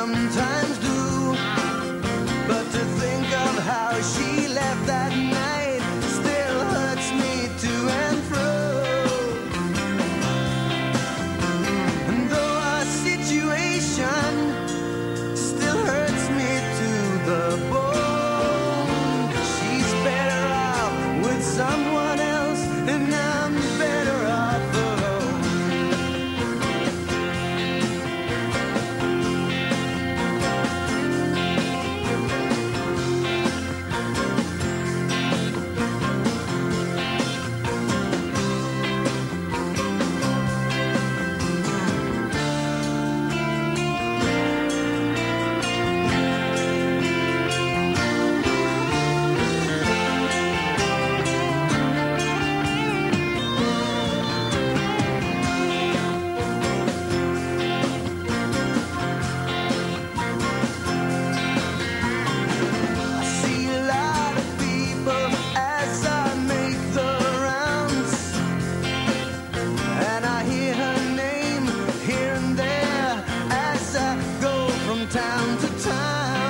sometimes do. But to think of how she left that night still hurts me to and fro. And though our situation still hurts me to the bone, she's better off with someone else, and I'm better off alone. I see a lot of people as I make the rounds, and I hear her name here and there as I go from town to town.